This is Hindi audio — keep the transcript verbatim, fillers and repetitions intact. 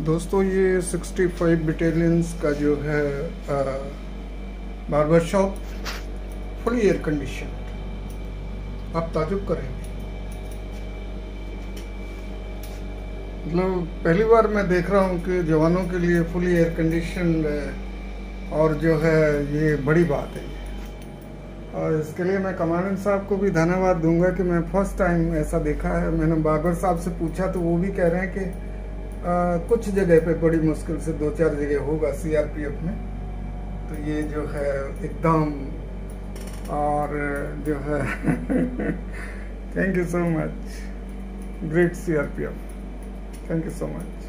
दोस्तों ये पैंसठ बटालियंस का जो है barber shop fully air condition, आप ताजुब करेंगे। मतलब पहली बार मैं देख रहा हूँ कि जवानों के लिए फुली एयर कंडीशन और जो है ये बड़ी बात है। और इसके लिए मैं कमांडेंट साहब को भी धन्यवाद दूंगा कि मैं फर्स्ट टाइम ऐसा देखा है। मैंने बार्बर साहब से पूछा तो वो भी कह रहे हैं कि आ, कुछ जगह पे बड़ी मुश्किल से दो चार जगह होगा सीआरपीएफ में। तो ये जो है एकदम और जो है thank you so much, great CRPF, thank you so much.